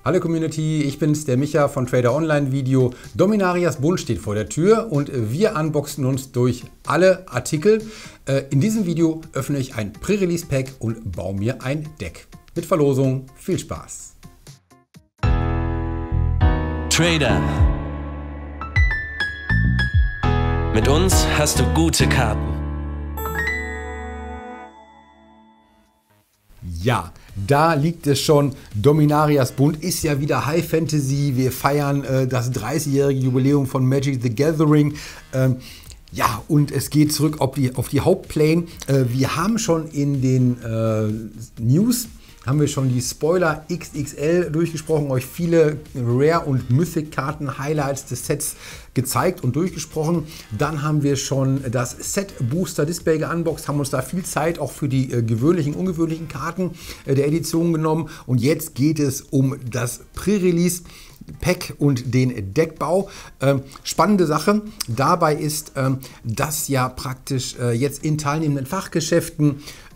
Hallo Community, ich bin's, der Micha von Trader Online Video. Dominarias Bund steht vor der Tür und wir unboxen uns durch alle Artikel. In diesem Video öffne ich ein Pre-Release Pack und baue mir ein Deck. Mit Verlosung, viel Spaß! Trader. Mit uns hast du gute Karten. Ja, da liegt es schon. Dominarias Bund ist ja wieder High Fantasy. Wir feiern das 30-jährige Jubiläum von Magic the Gathering. Ja, und es geht zurück auf die Hauptplane. Wir haben schon in den News die Spoiler XXL durchgesprochen, euch viele Rare- und Mythic-Karten-Highlights des Sets gezeigt und durchgesprochen. Dann haben wir schon das Set-Booster-Display geunboxed, haben uns da viel Zeit auch für die gewöhnlichen, ungewöhnlichen Karten der Edition genommen. Und jetzt geht es um das Pre-Release Pack und den Deckbau. Spannende Sache dabei ist, dass ja praktisch jetzt in teilnehmenden Fachgeschäften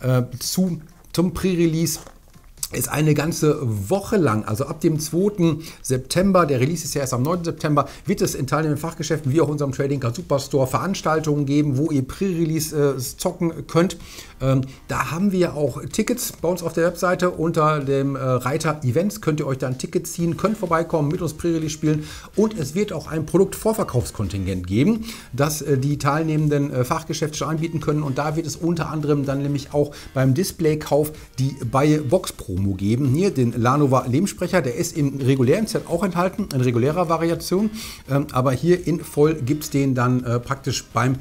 zum Pre-Release ist eine ganze Woche lang, also ab dem 2. September, der Release ist ja erst am 9. September, wird es in teilnehmenden Fachgeschäften wie auch unserem Trading Card Superstore Veranstaltungen geben, wo ihr Pre-Release zocken könnt. Da haben wir auch Tickets bei uns auf der Webseite. Unter dem Reiter Events könnt ihr euch da ein Ticket ziehen, könnt vorbeikommen, mit uns Pre-Release spielen und es wird auch ein Produktvorverkaufskontingent geben, das die teilnehmenden Fachgeschäfte schon anbieten können, und da wird es unter anderem dann nämlich auch beim Displaykauf die Buy Box Promo geben. Hier den Lanova Lebenssprecher, der ist im regulären Set auch enthalten, in regulärer Variation, aber hier in voll gibt es den dann praktisch beim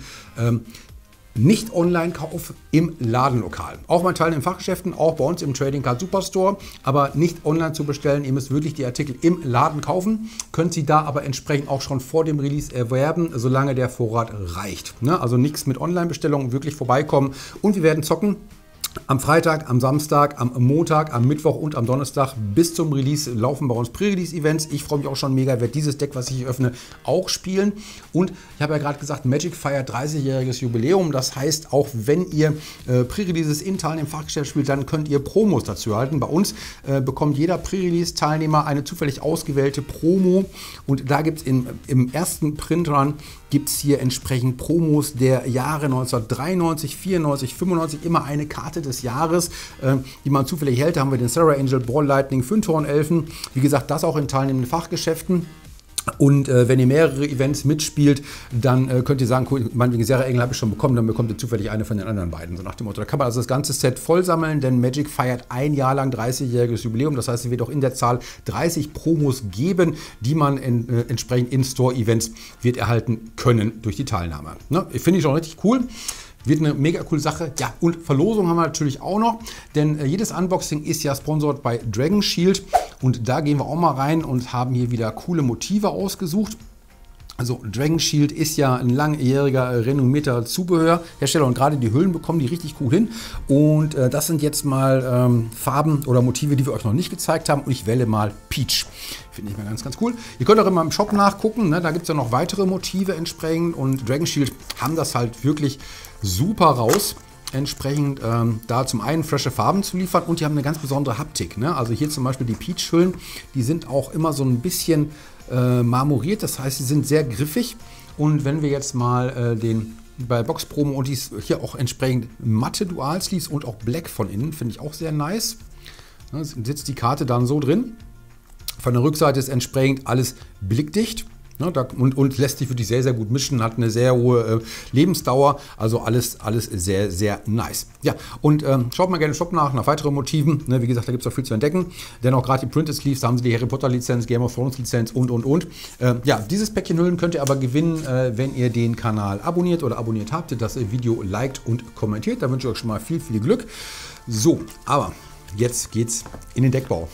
Nicht-Online-Kauf im Ladenlokal. Auch bei Teilen in Fachgeschäften, auch bei uns im Trading Card Superstore, aber nicht online zu bestellen. Ihr müsst wirklich die Artikel im Laden kaufen, könnt sie da aber entsprechend auch schon vor dem Release erwerben, solange der Vorrat reicht. Also nichts mit Online-Bestellungen, wirklich vorbeikommen, und wir werden zocken. Am Freitag, am Samstag, am Montag, am Mittwoch und am Donnerstag bis zum Release laufen bei uns Pre-Release-Events. Ich freue mich auch schon mega, werde dieses Deck, was ich hier öffne, auch spielen. Und ich habe ja gerade gesagt, Magic feiert 30-jähriges Jubiläum. Das heißt, auch wenn ihr Pre-Releases in Teilen im Fachgeschäft spielt, dann könnt ihr Promos dazu erhalten. Bei uns bekommt jeder Pre-Release-Teilnehmer eine zufällig ausgewählte Promo. Und da gibt es im ersten Printrun gibt es hier entsprechend Promos der Jahre 1993, 94, 95, immer eine Karte des Jahres, die man zufällig hält. Da haben wir den Sarah Angel, Ball Lightning, Fünthorn-Elfen. Wie gesagt, das auch in teilnehmenden Fachgeschäften. Und wenn ihr mehrere Events mitspielt, dann könnt ihr sagen, cool, meinetwegen Sarah Engel habe ich schon bekommen, dann bekommt ihr zufällig eine von den anderen beiden, so nach dem Motto. Da kann man also das ganze Set voll sammeln, denn Magic feiert ein Jahr lang 30-jähriges Jubiläum. Das heißt, es wird auch in der Zahl 30 Promos geben, die man entsprechend in Store-Events wird erhalten können durch die Teilnahme. Ne? Finde ich schon richtig cool. Wird eine mega coole Sache. Ja, und Verlosung haben wir natürlich auch noch, denn jedes Unboxing ist ja sponsored bei Dragon Shield, und da gehen wir auch mal rein und haben hier wieder coole Motive ausgesucht. Also Dragon Shield ist ja ein langjähriger renommierter Zubehörhersteller, und gerade die Hüllen bekommen die richtig cool hin. Und das sind jetzt mal Farben oder Motive, die wir euch noch nicht gezeigt haben, und ich wähle mal Peach. Finde ich mal ganz, ganz cool. Ihr könnt auch immer im Shop nachgucken, ne? Da gibt es ja noch weitere Motive entsprechend, und Dragon Shield haben das halt wirklich super raus, entsprechend da zum einen frische Farben zu liefern, und die haben eine ganz besondere Haptik. Ne? Also hier zum Beispiel die Peach-Hüllen, die sind auch immer so ein bisschen marmoriert, das heißt, sie sind sehr griffig. Und wenn wir jetzt mal bei Box Promo, und die ist hier auch entsprechend matte Dual Sleeves und auch Black von innen, finde ich auch sehr nice. Da sitzt die Karte dann so drin. Von der Rückseite ist entsprechend alles blickdicht. Ja, und lässt sich wirklich sehr, sehr gut mischen, hat eine sehr hohe Lebensdauer, also alles sehr, sehr nice. Ja, und schaut mal gerne im Shop nach weiteren Motiven, ne, wie gesagt, da gibt es auch viel zu entdecken, denn auch gerade die Printed Sleeves, da haben sie die Harry Potter Lizenz, Game of Thrones Lizenz und. Ja, dieses Päckchen Hüllen könnt ihr aber gewinnen, wenn ihr den Kanal abonniert oder abonniert habt, das Video liked und kommentiert, da wünsche ich euch schon mal viel, viel Glück. So, aber jetzt geht's in den Deckbau.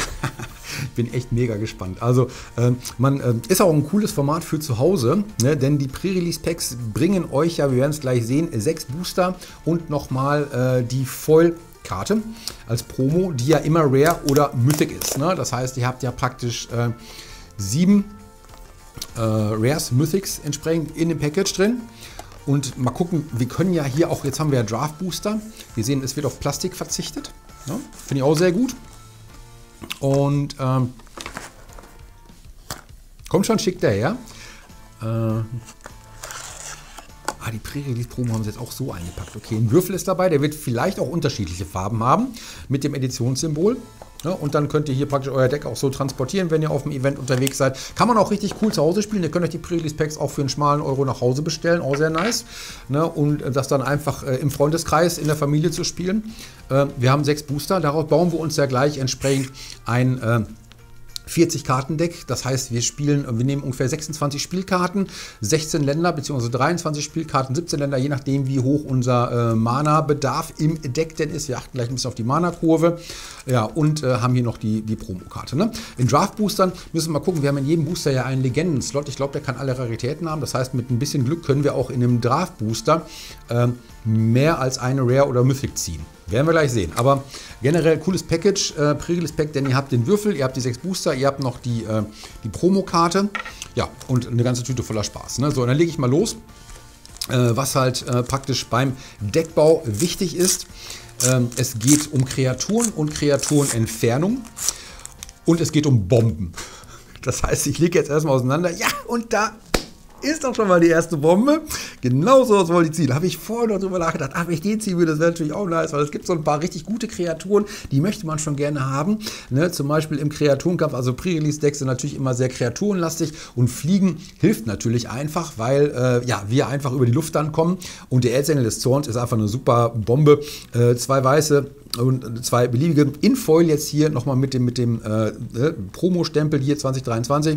Ich bin echt mega gespannt. Also ist auch ein cooles Format für zu Hause, ne? Denn die Pre-Release-Packs bringen euch ja, wir werden es gleich sehen, 6 Booster und nochmal die Foil-Karte als Promo, die ja immer Rare oder Mythic ist. Ne? Das heißt, ihr habt ja praktisch 7 Rares, Mythics entsprechend in dem Package drin. Und mal gucken, wir können ja hier auch, jetzt haben wir ja Draft Booster. Wir sehen, es wird auf Plastik verzichtet. Ja, finde ich auch sehr gut. Und Kommt schon schick daher. Die Pre-Release-Promo haben sie jetzt auch so eingepackt. Okay, ein Würfel ist dabei, der wird vielleicht auch unterschiedliche Farben haben mit dem Editionssymbol. Ja, und dann könnt ihr hier praktisch euer Deck auch so transportieren, wenn ihr auf dem Event unterwegs seid. Kann man auch richtig cool zu Hause spielen. Ihr könnt euch die Pre-Release-Packs auch für einen schmalen Euro nach Hause bestellen, auch sehr nice. Ne, und das dann einfach im Freundeskreis, in der Familie zu spielen. Wir haben 6 Booster, darauf bauen wir uns ja gleich entsprechend ein 40-Karten-Deck, das heißt, wir nehmen ungefähr 26 Spielkarten, 16 Länder bzw. 23 Spielkarten, 17 Länder, je nachdem, wie hoch unser Mana-Bedarf im Deck denn ist. Wir achten gleich ein bisschen auf die Mana-Kurve. Ja, und haben hier noch die Promokarte. Ne? In Draft-Boostern müssen wir mal gucken, wir haben in jedem Booster ja einen Legenden-Slot. Ich glaube, der kann alle Raritäten haben. Das heißt, mit ein bisschen Glück können wir auch in einem Draft-Booster mehr als eine Rare oder Mythic ziehen. Werden wir gleich sehen. Aber generell cooles Package, Pre-Release-Pack, denn ihr habt den Würfel, ihr habt die 6 Booster, ihr habt noch die Promokarte. Ja, und eine ganze Tüte voller Spaß. Ne? So, und dann lege ich mal los. Was halt praktisch beim Deckbau wichtig ist. Es geht um Kreaturen und Kreaturenentfernung. Und es geht um Bomben. Das heißt, ich lege jetzt erstmal auseinander. Ja, und da ist doch schon mal die erste Bombe. Genau so was wollte ich ziehen. Da habe ich vorher noch drüber nachgedacht, wenn ich den ziehen würde, das wäre natürlich auch nice, weil es gibt so ein paar richtig gute Kreaturen, die möchte man schon gerne haben. Ne? Zum Beispiel im Kreaturenkampf, also Pre-Release-Decks sind natürlich immer sehr kreaturenlastig und Fliegen hilft natürlich einfach, weil wir einfach über die Luft dann kommen und der Erzengel des Zorns ist einfach eine super Bombe. 2 weiße und 2 beliebige. In Foil jetzt hier nochmal mit dem Promo-Stempel hier 2023.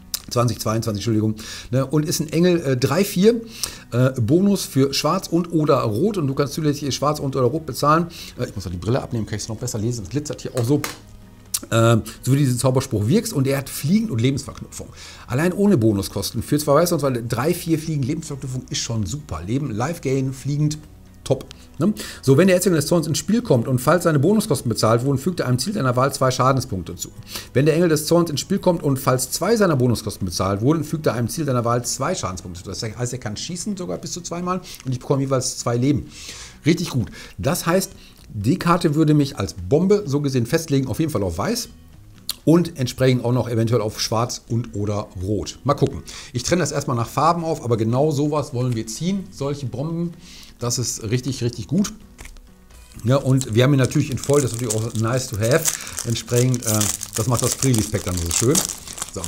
2022, Entschuldigung. Ne, und ist ein Engel 3-4. Bonus für Schwarz und oder Rot. Und du kannst zusätzlich Schwarz und oder Rot bezahlen. Ich muss auch die Brille abnehmen, kann ich es noch besser lesen. Es glitzert hier auch so. So wie diesen Zauberspruch wirkst. Und er hat Fliegen und Lebensverknüpfung. Allein ohne Bonuskosten. Für 2 weiße und 3-4 Fliegen Lebensverknüpfung ist schon super. Life-Gain, fliegend, top. Ne? So, wenn der Erzengel des Zorns ins Spiel kommt und falls seine Bonuskosten bezahlt wurden, fügt er einem Ziel deiner Wahl 2 Schadenspunkte zu. Wenn der Engel des Zorns ins Spiel kommt und falls 2 seiner Bonuskosten bezahlt wurden, fügt er einem Ziel deiner Wahl 2 Schadenspunkte zu. Das heißt, er kann schießen sogar bis zu 2-mal und ich bekomme jeweils 2 Leben. Richtig gut. Das heißt, die Karte würde mich als Bombe so gesehen festlegen, auf jeden Fall auf Weiß. Und entsprechend auch noch eventuell auf Schwarz und oder Rot. Mal gucken. Ich trenne das erstmal nach Farben auf, aber genau sowas wollen wir ziehen. Solche Bomben, das ist richtig, richtig gut. Ja, und wir haben hier natürlich in Voll, das ist natürlich auch nice to have. Entsprechend, das macht das Pre-Release-Pack dann so schön. So.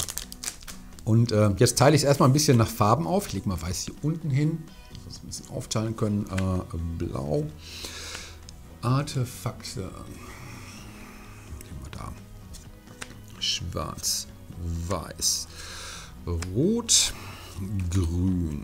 Und jetzt teile ich es erstmal ein bisschen nach Farben auf. Ich lege mal Weiß hier unten hin, dass wir es ein bisschen aufteilen können. Blau. Artefakte. Da. Schwarz, Weiß, Rot, Grün.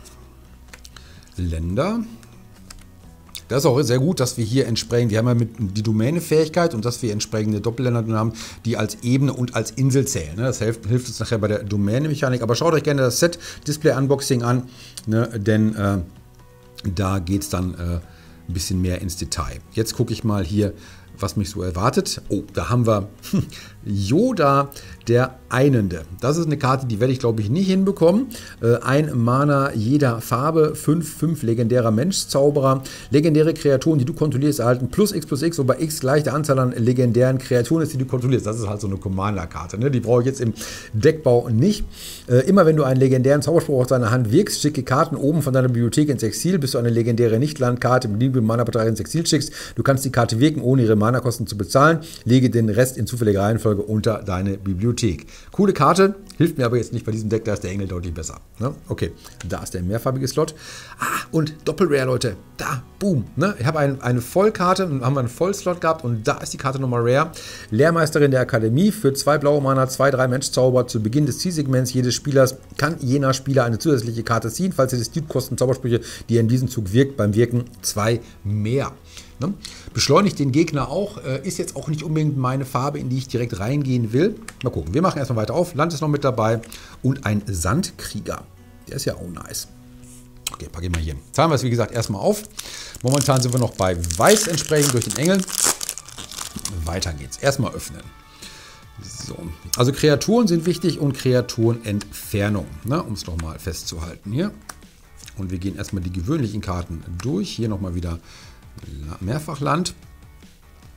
Länder. Das ist auch sehr gut, dass wir hier entsprechend, wir haben ja die Domäne-Fähigkeit und dass wir entsprechende Doppelländer drin haben, die als Ebene und als Insel zählen. Das hilft uns nachher bei der Domäne-Mechanik. Aber schaut euch gerne das Set-Display-Unboxing an, ne, denn da geht es dann ein bisschen mehr ins Detail. Jetzt gucke ich mal hier, was mich so erwartet. Oh, da haben wir Yoda, der Einende. Das ist eine Karte, die werde ich, glaube ich, nicht hinbekommen. Ein Mana jeder Farbe, 5 legendärer Mensch-Zauberer. Legendäre Kreaturen, die du kontrollierst, erhalten plus X, wobei X gleich der Anzahl an legendären Kreaturen ist, die du kontrollierst. Das ist halt so eine Commander-Karte. Ne? Die brauche ich jetzt im Deckbau nicht. Immer wenn du einen legendären Zauberspruch aus deiner Hand wirkst, schicke Karten oben von deiner Bibliothek ins Exil, bis du eine legendäre Nicht-Landkarte mit beliebigem Mana-Betrag ins Exil schickst. Du kannst die Karte wirken, ohne ihre Mana-Kosten zu bezahlen. Lege den Rest in zufälliger Reihenfolge unter deine Bibliothek. Coole Karte, hilft mir aber jetzt nicht bei diesem Deck, da ist der Engel deutlich besser. Ne? Okay, da ist der mehrfarbige Slot. Und Doppelrare, Leute, da, boom. Ne? Ich habe eine Vollkarte, haben wir einen Vollslot gehabt und da ist die Karte nochmal Rare. Lehrmeisterin der Akademie, für 2 blaue Mana, 2/3 Mensch-Zauber. Zu Beginn des Zielsegments jedes Spielers kann jener Spieler eine zusätzliche Karte ziehen, falls er das kosten Zaubersprüche, die er in diesem Zug wirkt, beim Wirken 2 mehr. Ne? Beschleunigt den Gegner auch, ist jetzt auch nicht unbedingt meine Farbe, in die ich direkt reingehen will. Mal gucken, wir machen erstmal weiter auf. Land ist noch mit dabei und ein Sandkrieger. Der ist ja auch nice. Okay, packe ich mal hier. Zahlen wir es wie gesagt erstmal auf. Momentan sind wir noch bei Weiß entsprechend durch den Engel. Weiter geht's. Erstmal öffnen. So. Also Kreaturen sind wichtig und Kreaturenentfernung, ne? Um es nochmal festzuhalten hier. Und wir gehen erstmal die gewöhnlichen Karten durch. Hier nochmal wieder Mehrfachland.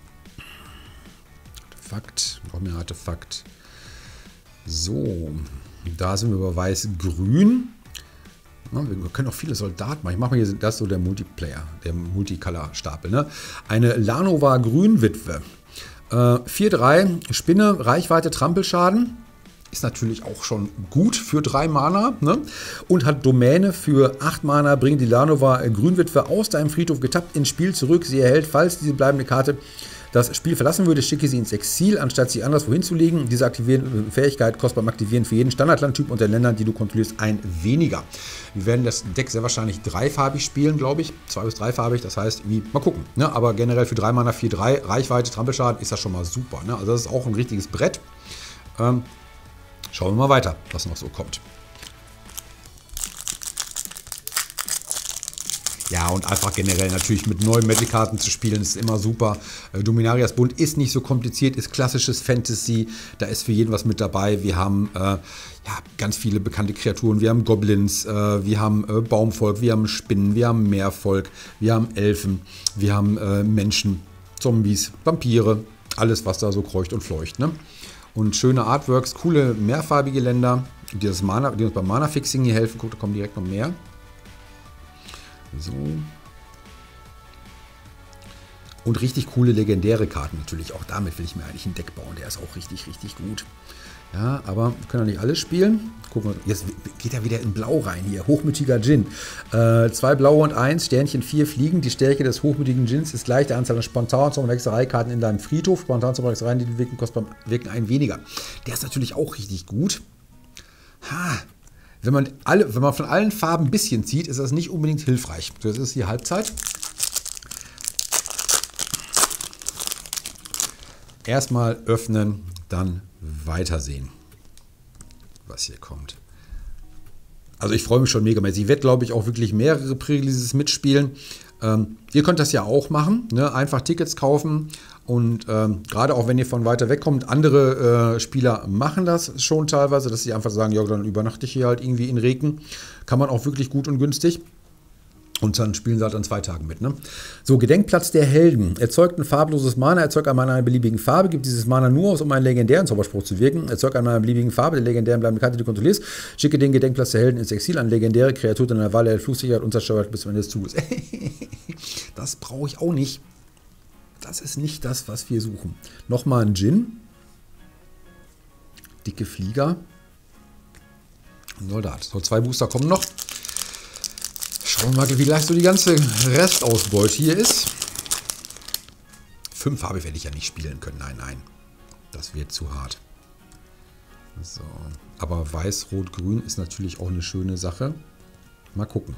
Artefakt, noch mehr Artefakt. So, Da sind wir bei Weiß-Grün. Ja, wir können auch viele Soldaten machen. Ich mache mal hier, das ist so der Multiplayer, der Multicolor-Stapel. Ne? Eine Lanova Grünwitwe. 4-3, Spinne, Reichweite, Trampelschaden. Ist natürlich auch schon gut für 3 Mana. Ne? Und hat Domäne für 8 Mana. Bringt die Lanova Grünwitwe aus deinem Friedhof getappt ins Spiel zurück. Sie erhält, falls diese bleibende Karte das Spiel verlassen würde, schicke sie ins Exil, anstatt sie anderswo hinzulegen. Diese Fähigkeit kostet beim Aktivieren für jeden Standardlandtyp unter den Ländern, die du kontrollierst, ein weniger. Wir werden das Deck sehr wahrscheinlich dreifarbig spielen, glaube ich. 2- bis 3-farbig, das heißt, mal gucken. Ne? Aber generell für 3 Mana 4-3, Reichweite, Trampelschaden ist das schon mal super. Ne? Also das ist auch ein richtiges Brett. Schauen wir mal weiter, was noch so kommt. Ja, und einfach generell natürlich mit neuen Metal-Karten zu spielen, ist immer super. Dominarias Bund ist nicht so kompliziert, ist klassisches Fantasy. Da ist für jeden was mit dabei. Wir haben ja, ganz viele bekannte Kreaturen. Wir haben Goblins, wir haben Baumvolk, wir haben Spinnen, wir haben Meervolk, wir haben Elfen, wir haben Menschen, Zombies, Vampire. Alles, was da so kreucht und fleucht. Ne? Und schöne Artworks, coole mehrfarbige Länder, die uns beim Mana-Fixing hier helfen. Guck, da kommen direkt noch mehr. So. Und richtig coole legendäre Karten natürlich. Auch damit will ich mir eigentlich ein Deck bauen. Der ist auch richtig, richtig gut. Ja, aber wir können ja nicht alles spielen. Gucken wir, jetzt geht er wieder in Blau rein hier. Hochmütiger Djinn. 2 blaue und 1, Sternchen 4 fliegen. Die Stärke des hochmütigen Djinns ist gleich der Anzahl an Spontan-Hexerei-Karten in deinem Friedhof. Spontan-Hexereien, die du wirken, kostet beim Wirken ein weniger. Der ist natürlich auch richtig gut. Wenn man von allen Farben ein bisschen zieht, ist das nicht unbedingt hilfreich. So, jetzt ist die Halbzeit. Erstmal öffnen, dann weitersehen, was hier kommt. Also ich freue mich schon mega. Ich werde, glaube ich, auch wirklich mehrere Pre-Releases mitspielen. Ihr könnt das ja auch machen. Ne? Einfach Tickets kaufen. Und gerade auch wenn ihr von weiter weg kommt, andere Spieler machen das schon teilweise, dass sie einfach sagen, ja, dann übernachte ich hier halt irgendwie in Reken. Kann man auch wirklich gut und günstig. Und dann spielen sie halt an 2 Tagen mit. Ne? So, Gedenkplatz der Helden. Erzeugt ein farbloses Mana, erzeugt ein Mana einer beliebigen Farbe, gibt dieses Mana nur aus, um einen legendären Zauberspruch zu wirken. Erzeugt ein Mana einer beliebigen Farbe, der legendären bleibende Karte, die du kontrollierst. Schicke den Gedenkplatz der Helden ins Exil an legendäre Kreatur deiner Wahl, der Flugsicherheit unzerstört bis zum Ende des Zuges. Das brauche ich auch nicht. Das ist nicht das, was wir suchen. Nochmal ein Djinn. Dicke Flieger. Ein Soldat. So, 2 Booster kommen noch. Schauen wir mal, wie leicht so die ganze Restausbeute hier ist. 5 Farbe werde ich ja nicht spielen können. Nein, nein. Das wird zu hart. So. Aber Weiß, Rot, Grün ist natürlich auch eine schöne Sache. Mal gucken.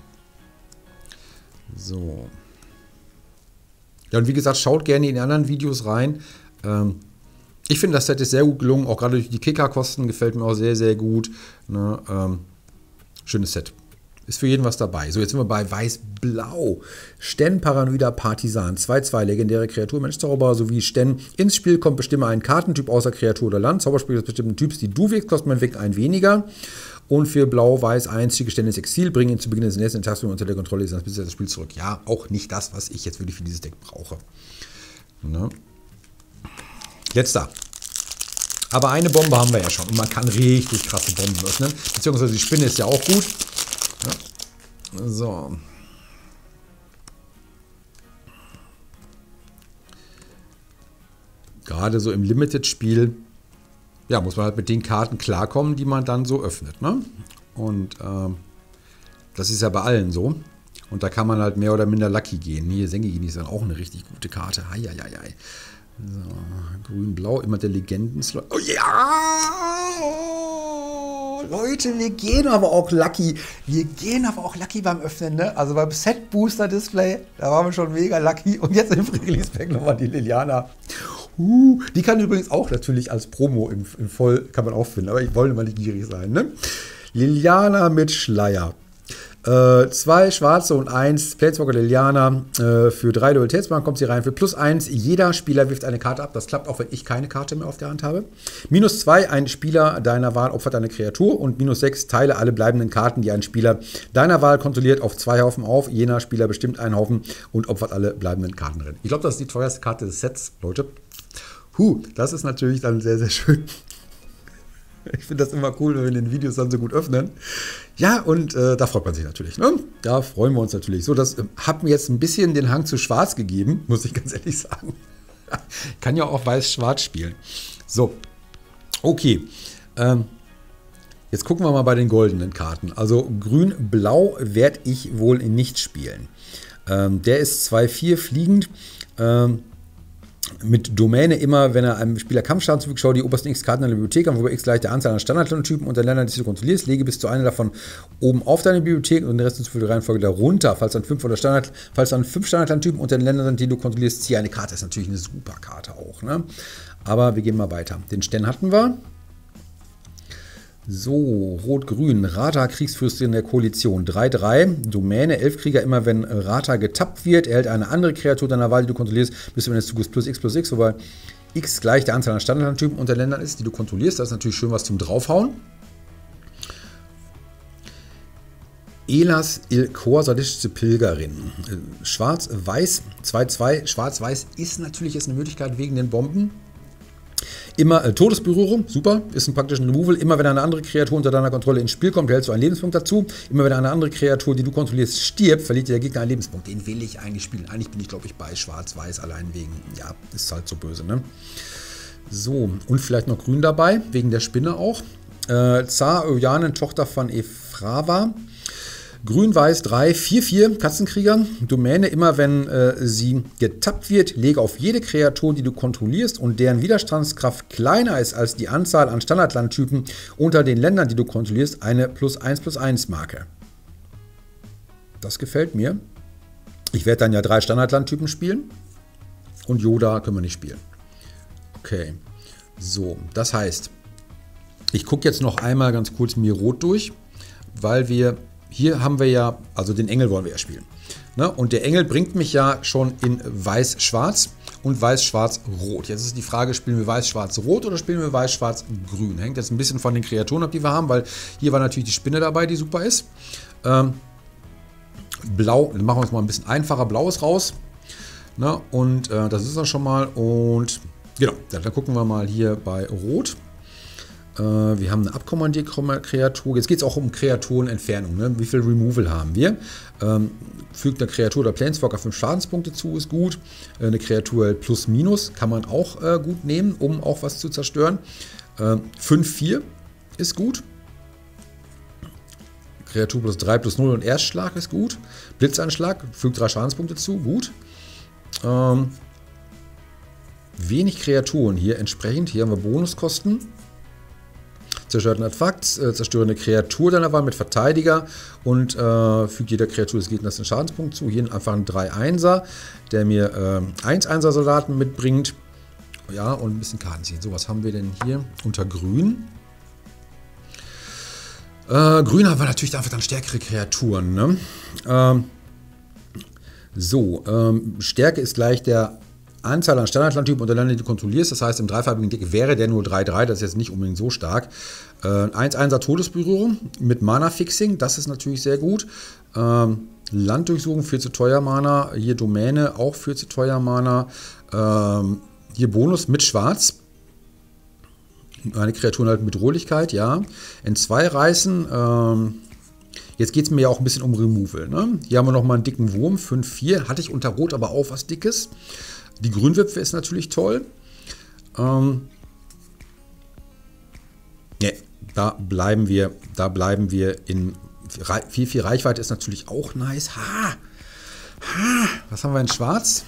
So. Ja, und wie gesagt, schaut gerne in die anderen Videos rein. Ich finde, das Set ist sehr gut gelungen. Auch gerade durch die Kickerkosten gefällt mir auch sehr, sehr gut. Ne, schönes Set. Ist für jeden was dabei. So, jetzt sind wir bei Weiß-Blau. Sten, Paranoider Partisan. 2-2, legendäre Kreatur, Mensch-Zauberer sowie Sten. Ins Spiel kommt, bestimme einen Kartentyp außer Kreatur oder Land. Zauberspiel des bestimmten Typs, die du wirkst, kostet man weg ein weniger. Und für Blau-Weiß 1, schicke Sten ins Exil, bringen ihn zu Beginn des nächsten Tages unter der Kontrolle des Besitzers das Spiel zurück. Ja, auch nicht das, was ich jetzt wirklich für dieses Deck brauche. Ne? Letzter. Aber eine Bombe haben wir ja schon. Und man kann richtig krasse Bomben öffnen. Beziehungsweise die Spinne ist ja auch gut. Ja. So. Gerade so im Limited-Spiel, ja, muss man halt mit den Karten klarkommen, die man dann so öffnet. Ne? Und das ist ja bei allen so. Und da kann man halt mehr oder minder lucky gehen. Hier, Sengigini ist dann auch eine richtig gute Karte. Heieiei. So, grün-blau, immer der Legenden-Slot. Oh ja! Leute, wir gehen aber auch lucky. Wir gehen aber auch lucky beim Öffnen, ne? Also beim Set-Booster-Display, da waren wir schon mega lucky. Und jetzt im Free-Release-Pack nochmal die Liliana. Die kann übrigens auch natürlich als Promo im Voll, kann man auch finden. Aber ich wollte mal nicht gierig sein, ne? Liliana mit Schleier. 2 schwarze und 1 Planeswalker Liliana. Für 3 Dualitätsmarken kommt sie rein. Für +1, jeder Spieler wirft eine Karte ab. Das klappt auch, wenn ich keine Karte mehr auf der Hand habe. -2, ein Spieler deiner Wahl opfert eine Kreatur. Und -6, teile alle bleibenden Karten, die ein Spieler deiner Wahl kontrolliert, auf 2 Haufen auf. Jener Spieler bestimmt einen Haufen und opfert alle bleibenden Karten drin. Ich glaube, das ist die teuerste Karte des Sets, Leute. Das ist natürlich dann sehr, sehr schön. Ich finde das immer cool, wenn wir den Videos dann so gut öffnen. Ja, und da freut man sich natürlich. Ne? Da freuen wir uns natürlich. So, das hat mir jetzt ein bisschen den Hang zu Schwarz gegeben, muss ich ganz ehrlich sagen. Kann ja auch Weiß-Schwarz spielen. So, okay. Jetzt gucken wir mal bei den goldenen Karten. Also Grün-Blau werde ich wohl nicht spielen. Der ist 2/4 fliegend. Mit Domäne immer, wenn er einem Spieler Kampfschaden zufügt, schau die obersten x Karten in der Bibliothek an, wobei x gleich der Anzahl an Standardlandtypen und der Ländern, die du kontrollierst. Lege bis zu einer davon oben auf deine Bibliothek und den Rest für die Reihenfolge darunter. Falls dann 5 Standardlandtypen und den Ländern sind, die du kontrollierst, ziehe eine Karte. Das ist natürlich eine super Karte auch. Ne? Aber wir gehen mal weiter. Den Sten hatten wir. So, Rot-Grün, Rata, Kriegsfürstin der Koalition, 3/3, Domäne, Elfkrieger, immer wenn Rata getappt wird, erhält eine andere Kreatur deiner Wahl, die du kontrollierst, bis du, wenn es Zuges plus x, wobei x gleich der Anzahl an Standardlandtypen unter Ländern ist, die du kontrollierst. Das ist natürlich schön was zum Draufhauen. Elas Ilkor, sadistische Pilgerin. Schwarz-Weiß, 2/2, Schwarz-Weiß ist natürlich jetzt eine Möglichkeit wegen den Bomben. Immer Todesberührung, super, ist ein praktischen Removal. Immer wenn eine andere Kreatur unter deiner Kontrolle ins Spiel kommt, erhältst du einen Lebenspunkt dazu. Immer wenn eine andere Kreatur, die du kontrollierst, stirbt, verliert der Gegner einen Lebenspunkt. Den will ich eigentlich spielen. Eigentlich bin ich, glaube ich, bei Schwarz-Weiß allein wegen, ja, ist halt so böse, ne? So, und vielleicht noch Grün dabei, wegen der Spinne auch. Zar Ojanen, Tochter von Efrava. Grün-Weiß 3, 4/4, Katzenkrieger. Domäne, immer wenn sie getappt wird, lege auf jede Kreatur, die du kontrollierst und deren Widerstandskraft kleiner ist als die Anzahl an Standardlandtypen unter den Ländern, die du kontrollierst, eine +1/+1 Marke. Das gefällt mir. Ich werde dann ja 3 Standardlandtypen spielen und Yoda können wir nicht spielen. Okay, so, das heißt, ich gucke jetzt noch einmal ganz kurz mir Rot durch, weil wir hier haben wir ja, also den Engel wollen wir ja spielen. Ne? Und der Engel bringt mich ja schon in Weiß-Schwarz und Weiß-Schwarz-Rot. Jetzt ist die Frage, spielen wir Weiß-Schwarz-Rot oder spielen wir Weiß-Schwarz-Grün? Hängt jetzt ein bisschen von den Kreaturen ab, die wir haben, weil hier war natürlich die Spinne dabei, die super ist. Blau, dann machen wir uns mal ein bisschen einfacher. Blau ist raus. Ne? Und das ist dann schon mal. Und genau, dann gucken wir mal hier bei Rot. Wir haben eine Abkommandierkreatur. Jetzt geht es auch um Kreaturenentfernung. Ne? Wie viel Removal haben wir? Fügt eine Kreatur oder Planeswalker 5 Schadenspunkte zu, ist gut. Eine Kreatur plus minus kann man auch gut nehmen, um auch was zu zerstören. 5/4 ist gut. Kreatur plus 3/0 und Erstschlag ist gut. Blitzanschlag fügt 3 Schadenspunkte zu, gut. Wenig Kreaturen hier entsprechend. Hier haben wir Bonuskosten. Zerstört ein Artefakt, zerstöre eine Kreatur deiner Wahl mit Verteidiger und fügt jeder Kreatur des Gegners einen Schadenspunkt zu. Hier einfach ein 3/1er, der mir 1/1er Soldaten mitbringt. Ja, und ein bisschen Karten ziehen. So, was haben wir denn hier unter Grün? Grün haben wir natürlich einfach dann stärkere Kreaturen. Ne? Stärke ist gleich der Anzahl an Standardlandtypen unter Ländern, die du kontrollierst. Das heißt, im dreifarbigen Deck wäre der nur 3/3. Das ist jetzt nicht unbedingt so stark. 1/1er Todesberührung mit Mana-Fixing. Das ist natürlich sehr gut. Landdurchsuchung, viel zu teuer Mana. Hier Domäne, auch viel zu teuer Mana. Hier Bonus mit Schwarz. Eine Kreatur halt mit Bedrohlichkeit, ja. N2 reißen. Jetzt geht es mir ja auch ein bisschen um Removal. Ne? Hier haben wir nochmal einen dicken Wurm, 5/4. Hatte ich unter Rot aber auch was Dickes. Die Grünwipfel ist natürlich toll. Da bleiben wir in 4/4 Reichweite ist natürlich auch nice. Was haben wir in Schwarz?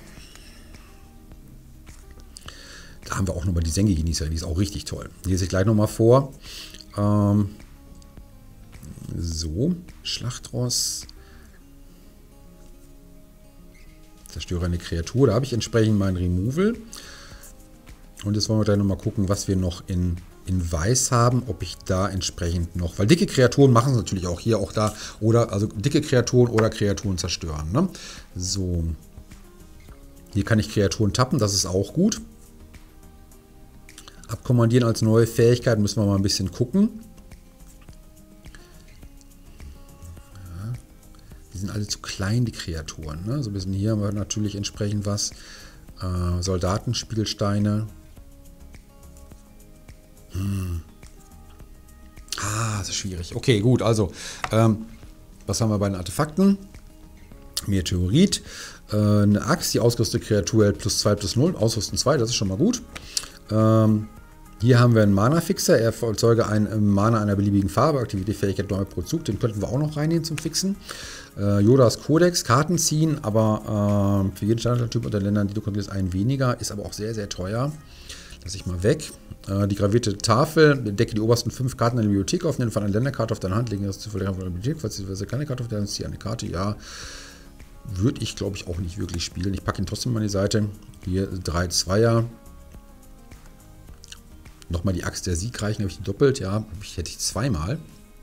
Da haben wir auch nochmal die Sengegenießerin, die ist auch richtig toll. Die lese ich gleich nochmal vor. Schlachtross. Zerstöre eine Kreatur. Da habe ich entsprechend mein Removal. Und jetzt wollen wir gleich nochmal gucken, was wir noch in Weiß haben, ob ich da entsprechend noch, weil dicke Kreaturen machen es natürlich auch hier, auch da, oder also dicke Kreaturen oder Kreaturen zerstören. Ne? So. Hier kann ich Kreaturen tappen, das ist auch gut. Abkommandieren als neue Fähigkeit müssen wir mal ein bisschen gucken. Ja, die sind alle zu klein, die Kreaturen. Ne? So ein bisschen hier haben wir natürlich entsprechend was. Soldatenspielsteine. das ist schwierig. Okay, gut, also, was haben wir bei den Artefakten? Meteorit, eine Axt, die ausgerüstete Kreatur hält +2/+0, ausrüsten 2, das ist schon mal gut. Hier haben wir einen Mana-Fixer, er erzeuge ein Mana einer beliebigen Farbe, aktiviert die Fähigkeit neu pro Zug, den könnten wir auch noch reinnehmen zum Fixen. Yodas Kodex, Karten ziehen, aber für jeden Standardtyp unter Ländern, die du kontrollierst, einen weniger, ist aber auch sehr, sehr teuer. Lass ich mal weg. Die gravierte Tafel, decke die obersten 5 Karten in der Bibliothek auf, nenne von einer Länderkarte auf deine Hand, legen das zu verlieren von der Bibliothek, falls du keine Karte auf der Hand hast, ziehe eine Karte, ja. Würde ich, glaube ich, auch nicht wirklich spielen. Ich packe ihn trotzdem mal an die Seite. Hier 3 Zweier. Nochmal die Axt der Siegreichen, habe ich die doppelt, ja, hätte ich zweimal.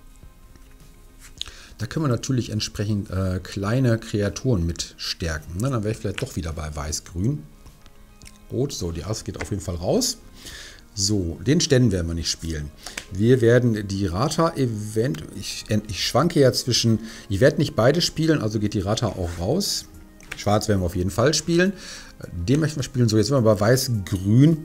Da können wir natürlich entsprechend kleine Kreaturen mit stärken. Ne? Dann wäre ich vielleicht doch wieder bei Weiß-Grün. Rot, so, die Axt geht auf jeden Fall raus. So, den Ständen werden wir nicht spielen. Wir werden die Rata-Event, ich schwanke ja zwischen, ich werde nicht beide spielen, also geht die Rata auch raus. Schwarz werden wir auf jeden Fall spielen. Den möchten wir spielen. So, jetzt sind wir bei Weiß-Grün.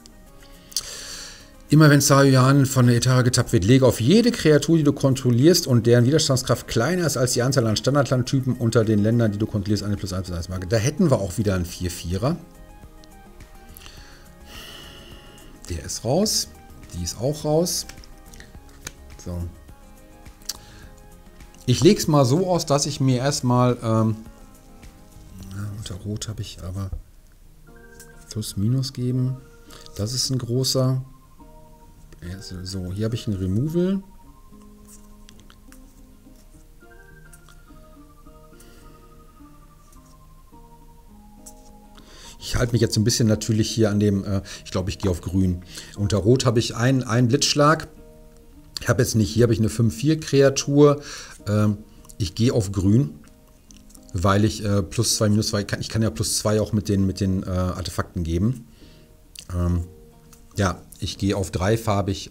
Immer wenn Sahuyan von der Etara getappt wird, lege auf jede Kreatur, die du kontrollierst und deren Widerstandskraft kleiner ist als die Anzahl an Standardlandtypen unter den Ländern, die du kontrollierst, eine +1/+1 Marke. Da hätten wir auch wieder einen 4/4er. Der ist raus. Die ist auch raus. So. Ich lege es mal so aus, dass ich mir erstmal unter Rot habe ich aber Plus-Minus geben. Das ist ein großer. So, hier habe ich ein Removal. Ich halte mich jetzt ein bisschen natürlich hier an dem, ich glaube, ich gehe auf Grün. Unter Rot habe ich einen Blitzschlag. Ich habe jetzt nicht, hier habe ich eine 5/4 Kreatur. Ich gehe auf Grün, weil ich +2, -2, ich kann ja +2 auch mit den Artefakten geben. Ja, ich gehe auf dreifarbig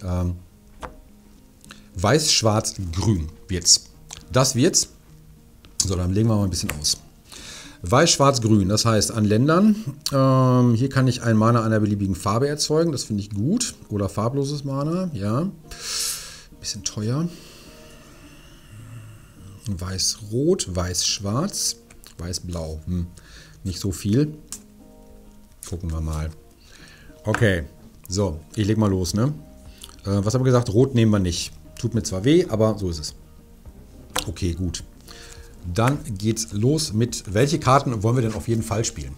Weiß, Schwarz, Grün wird's. Das wird's. So, dann legen wir mal ein bisschen aus. Weiß, Schwarz, Grün, das heißt an Ländern. Hier kann ich ein Mana einer beliebigen Farbe erzeugen, das finde ich gut. Oder farbloses Mana, ja. Bisschen teuer. Weiß-Rot, Weiß-Schwarz, Weiß-Blau. Nicht so viel. Gucken wir mal. Okay. So, ich leg mal los, ne? Was haben wir gesagt? Rot nehmen wir nicht. Tut mir zwar weh, aber so ist es. Okay, gut. Dann geht's los mit, welche Karten wollen wir denn auf jeden Fall spielen?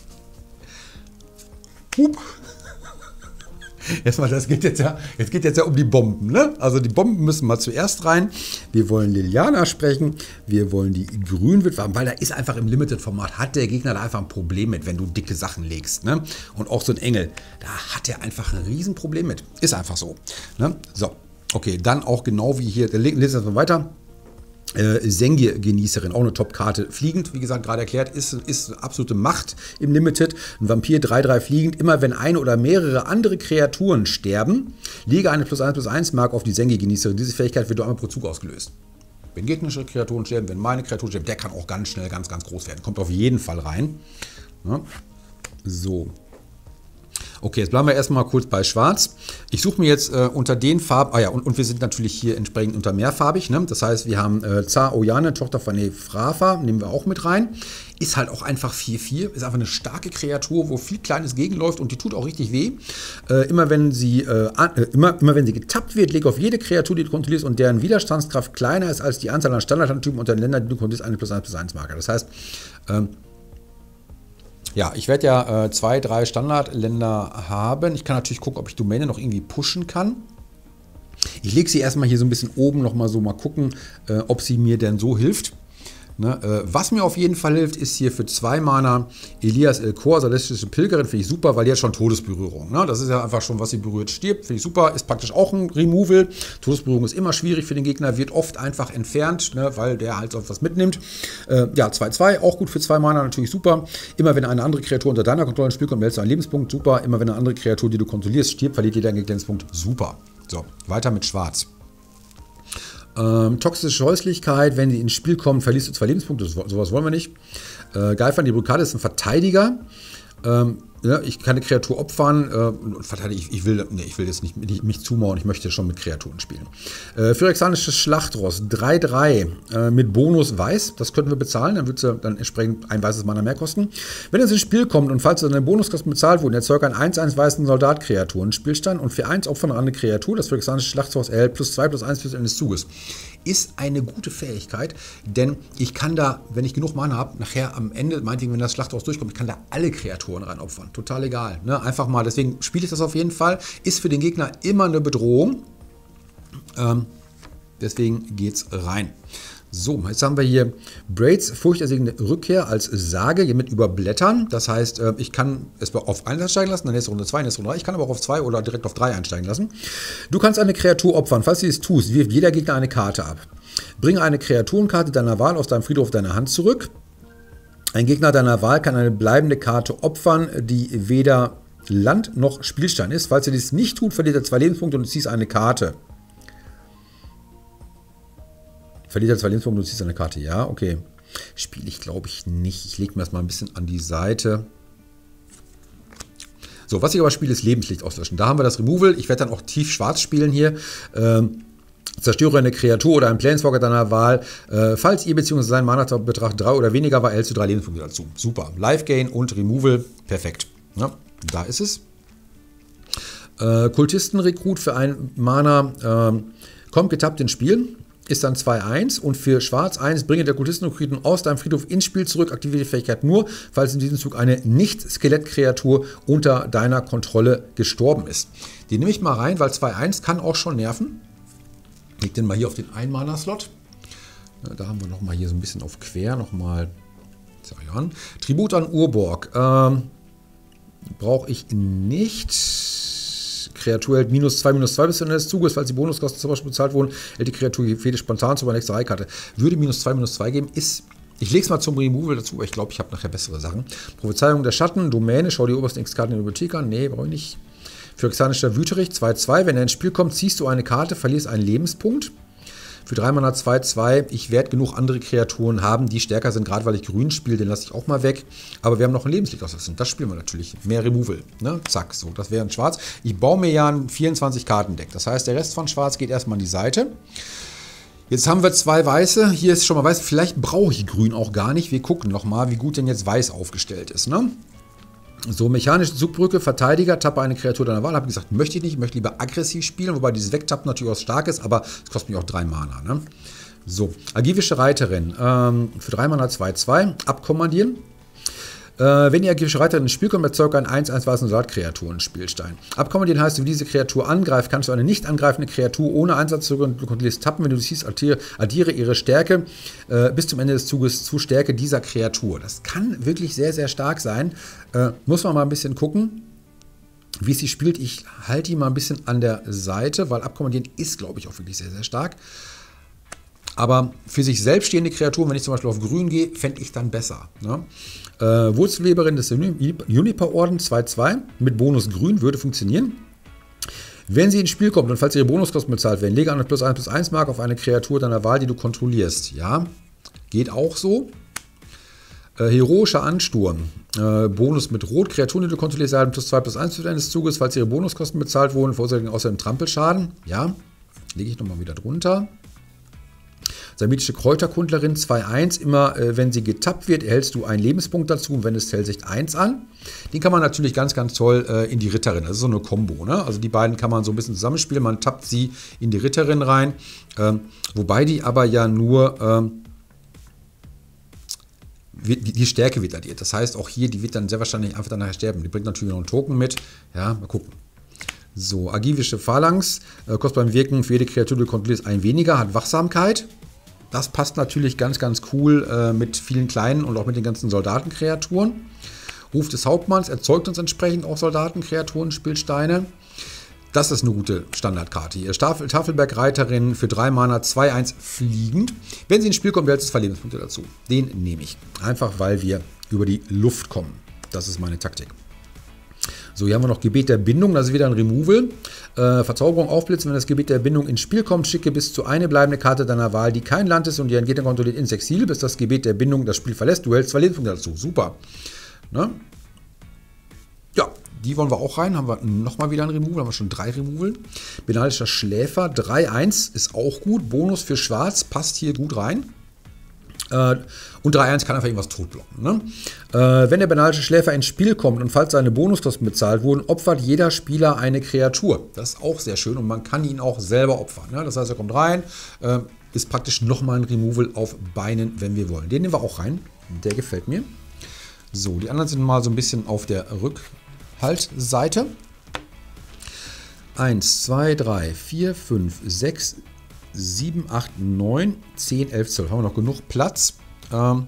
Erstmal, jetzt geht jetzt ja um die Bomben, ne? Also die Bomben müssen mal zuerst rein. Wir wollen Liliana sprechen. Wir wollen die Grünwitwe haben, weil da ist einfach im Limited-Format, hat der Gegner da einfach ein Problem mit, wenn du dicke Sachen legst, ne? Und auch so ein Engel, da hat er einfach ein Riesenproblem mit. Ist einfach so, ne? So, okay, dann auch genau wie hier, lesen wir mal weiter. Sengi-Genießerin, auch eine Top-Karte. Fliegend, wie gesagt, gerade erklärt, ist absolute Macht im Limited. Ein Vampir, 3/3 fliegend. Immer wenn eine oder mehrere andere Kreaturen sterben, lege eine +1/+1 Marke auf die Sengi-Genießerin. Diese Fähigkeit wird nur einmal pro Zug ausgelöst. Wenn gegnerische Kreaturen sterben, wenn meine Kreatur stirbt, der kann auch ganz schnell ganz, ganz groß werden. Kommt auf jeden Fall rein. Ja. So. Okay, jetzt bleiben wir erstmal kurz bei Schwarz. Ich suche mir jetzt unter den Farben, und wir sind natürlich hier entsprechend unter mehrfarbig, ne? Das heißt, wir haben Zar Oyane, Tochter von Nefrafa, nehmen wir auch mit rein. Ist halt auch einfach 4/4, ist einfach eine starke Kreatur, wo viel Kleines gegenläuft und die tut auch richtig weh. Immer wenn sie getappt wird, lege auf jede Kreatur, die du kontrollierst und deren Widerstandskraft kleiner ist als die Anzahl an Standardtypen unter den Ländern, die du kontrollierst, eine +1/+1 Marker. Das heißt, ja, ich werde ja 2, 3 Standardländer haben. Ich kann natürlich gucken, ob ich Domäne noch irgendwie pushen kann. Ich lege sie erstmal hier so ein bisschen oben nochmal so mal gucken, ob sie mir denn so hilft. Ne, was mir auf jeden Fall hilft, ist hier für 2 Mana Elias El-Kor, celestische Pilgerin, finde ich super, weil die hat schon Todesberührung. Ne? Das ist ja einfach schon, was sie berührt, stirbt, finde ich super, ist praktisch auch ein Removal. Todesberührung ist immer schwierig für den Gegner, wird oft einfach entfernt, ne, weil der halt auf was mitnimmt. Ja, 2/2, auch gut für 2 Mana, natürlich super. Immer wenn eine andere Kreatur unter deiner Kontrolle ins Spiel kommt, wählst du einen Lebenspunkt, super. Immer wenn eine andere Kreatur, die du kontrollierst, stirbt, verliert jeder einen Lebenspunkt, super. So, weiter mit Schwarz. Toxische Scheußlichkeit, wenn sie ins Spiel kommen, verlierst du 2 Lebenspunkte, sowas wollen wir nicht. Geifern, die Blockade ist ein Verteidiger. Ja, ich kann eine Kreatur opfern und verteidige. Ich will jetzt nicht mich zumauern, ich möchte schon mit Kreaturen spielen. Phyrexianisches Schlachtross, 3/3 mit Bonus weiß, das könnten wir bezahlen, dann würde es dann entsprechend ein weißes Mana mehr kosten. Wenn es ins Spiel kommt und falls deine Bonuskosten bezahlt wurden, erzeugt ein 1/1 weißen Soldat-Kreaturen-Spielstein und für 1 opfern eine Kreatur, das Phyrexianische Schlachtross erhält +2/+1 bis Ende des Zuges. Ist eine gute Fähigkeit, denn ich kann da, wenn ich genug Mana habe, nachher am Ende, meinetwegen, wenn das Schlachthaus durchkommt, ich kann da alle Kreaturen rein opfern. Total egal. Ne? Einfach mal, deswegen spiele ich das auf jeden Fall. Ist für den Gegner immer eine Bedrohung. Deswegen geht's rein. So, jetzt haben wir hier Braids furchterregende Rückkehr als Sage, hier mit überblättern. Das heißt, ich kann es auf 1 einsteigen lassen, dann nächste Runde 2, nächste Runde 3. Ich kann aber auch auf 2 oder direkt auf 3 einsteigen lassen. Du kannst eine Kreatur opfern. Falls du dies tust, wirft jeder Gegner eine Karte ab. Bringe eine Kreaturenkarte deiner Wahl aus deinem Friedhof deiner Hand zurück. Ein Gegner deiner Wahl kann eine bleibende Karte opfern, die weder Land noch Spielstein ist. Falls er dies nicht tut, verliert er 2 Lebenspunkte und du ziehst eine Karte. Verliert er 2 Lebenspunkte und du ziehst eine Karte. Ja, okay. Spiele ich, glaube ich, nicht. Ich lege mir das mal ein bisschen an die Seite. So, was ich aber spiele, ist Lebenslicht auslöschen. Da haben wir das Removal. Ich werde dann auch tief schwarz spielen hier. Zerstöre eine Kreatur oder einen Planeswalker deiner Wahl. Falls ihr bzw. sein Mana-Betrag 3 oder weniger war, erhältst du 3 Lebenspunkte dazu. Super. Life Gain und Removal. Perfekt. Ja, da ist es. Kultistenrekrut für ein Mana. Kommt getappt ins Spiel. Ist dann 2/1 und für Schwarz 1 bringe der Kultistenrekruten aus deinem Friedhof ins Spiel zurück. Aktiviere die Fähigkeit nur, falls in diesem Zug eine Nicht-Skelett-Kreatur unter deiner Kontrolle gestorben ist. Die nehme ich mal rein, weil 2/1 kann auch schon nerven. Leg den mal hier auf den 1-Mana-Slot. Da haben wir nochmal hier so ein bisschen auf quer nochmal Tribut an Urborg. Brauche ich nicht. Kreatur hält -2/-2 bis Ende des Zuges. Falls die Bonuskosten zum Beispiel bezahlt wurden, hält die Kreatur jede spontan zu meiner nächsten Reihkarte. Würde -2/-2 geben, ist. Ich lege es mal zum Removal dazu, aber ich glaube, ich habe nachher bessere Sachen. Prophezeiung der Schatten, Domäne, schau die obersten X-Karten in der Bibliothek an. Nee, brauche ich nicht. Phyrexianischer Wüterich, 2/2. Wenn er ins Spiel kommt, ziehst du eine Karte, verlierst einen Lebenspunkt. Für 3 Mana 2/2. Ich werde genug andere Kreaturen haben, die stärker sind, gerade weil ich grün spiele, den lasse ich auch mal weg. Aber wir haben noch ein Lebenslicht auslassen. Das spielen wir natürlich. Mehr Removal. Ne? Zack, so. Das wäre ein Schwarz. Ich baue mir ja ein 24-Karten-Deck. Das heißt, der Rest von Schwarz geht erstmal an die Seite. Jetzt haben wir 2 Weiße. Hier ist schon mal Weiß. Vielleicht brauche ich Grün auch gar nicht. Wir gucken nochmal, wie gut denn jetzt Weiß aufgestellt ist. Ne? So, mechanische Zugbrücke, Verteidiger, tappe eine Kreatur deiner Wahl. Habe gesagt, möchte ich nicht, ich möchte lieber aggressiv spielen, wobei dieses Wegtappen natürlich auch stark ist, aber es kostet mich auch 3 Mana. Ne? So, agivische Reiterin, für 3 Mana 2/2, abkommandieren. Wenn die agivische Reiterin ins Spiel kommt, erzeugt ein 1/1 weißen Soldatkreaturen-Spielstein. Abkommandieren heißt, wenn diese Kreatur angreift, kannst du eine nicht angreifende Kreatur ohne Einsatz zurück und du kontrollierst tappen. Wenn du siehst, addiere ihre Stärke bis zum Ende des Zuges zu Stärke dieser Kreatur. Das kann wirklich sehr, sehr stark sein. Muss man mal ein bisschen gucken, wie es sie spielt. Ich halte die mal ein bisschen an der Seite, weil Abkommandieren ist, glaube ich, auch wirklich sehr, sehr stark. Aber für sich selbst stehende Kreaturen, wenn ich zum Beispiel auf Grün gehe, fände ich dann besser. Ne? Wurzelweberin des Juniper-Orden 2/2 mit Bonus Grün würde funktionieren. Wenn sie ins Spiel kommt und falls ihre Bonuskosten bezahlt werden, lege eine +1/+1 Marke auf eine Kreatur deiner Wahl, die du kontrollierst. Ja, geht auch so. Heroischer Ansturm. Bonus mit Rot. Kreaturen, die du kontrollierst, erhalten +2/+1 zu deines Zuges, falls ihre Bonuskosten bezahlt wurden, verursachen außerdem Trampelschaden. Ja, lege ich nochmal wieder drunter. Samitische Kräuterkundlerin 2/1, immer wenn sie getappt wird, erhältst du einen Lebenspunkt dazu und wendest Hellsicht 1 an. Den kann man natürlich ganz, ganz toll in die Ritterin, das ist so eine Kombo. Ne? Also die beiden kann man so ein bisschen zusammenspielen, man tappt sie in die Ritterin rein, wobei die aber ja nur, die Stärke wird addiert. Das heißt, auch hier, die wird dann sehr wahrscheinlich einfach dann nachher sterben. Die bringt natürlich noch einen Token mit, ja, mal gucken. So, agivische Phalanx, kostet beim Wirken für jede Kreatur, die du kontrollierst, ein weniger, hat Wachsamkeit. Das passt natürlich ganz, ganz cool mit vielen kleinen und auch mit den ganzen Soldatenkreaturen. Ruf des Hauptmanns erzeugt uns entsprechend auch Soldatenkreaturen, Spielsteine. Das ist eine gute Standardkarte hier. Tafelbergreiterin für 3 Mana 2/1 fliegend. Wenn sie ins Spiel kommt, wählt es 2 Lebenspunkte dazu. Den nehme ich. Einfach, weil wir über die Luft kommen. Das ist meine Taktik. So, hier haben wir noch Gebet der Bindung, das ist wieder ein Removal. Verzauberung aufblitzen, wenn das Gebet der Bindung ins Spiel kommt, schicke bis zu eine bleibende Karte deiner Wahl, die kein Land ist und ihren Gegner kontrolliert, ins Exil, bis das Gebet der Bindung das Spiel verlässt. Du hältst 2 Lebenspunkte dazu. Super. Ne? Ja, die wollen wir auch rein. Haben wir nochmal wieder ein Removal. Haben wir schon 3 Removal. Benalischer Schläfer. 3-1 ist auch gut. Bonus für Schwarz. Passt hier gut rein. Und 3-1 kann einfach irgendwas totblocken. Ne? Wenn der Benalische Schläfer ins Spiel kommt und falls seine Bonuskosten bezahlt wurden, opfert jeder Spieler eine Kreatur. Das ist auch sehr schön und man kann ihn auch selber opfern. Ne? Das heißt, er kommt rein, ist praktisch nochmal ein Removal auf Beinen, wenn wir wollen. Den nehmen wir auch rein. Der gefällt mir. So, die anderen sind mal so ein bisschen auf der Rückhaltseite. 1, 2, 3, 4, 5, 6, 7, 8, 9, 10, 11, 12. Haben wir noch genug Platz. Gucken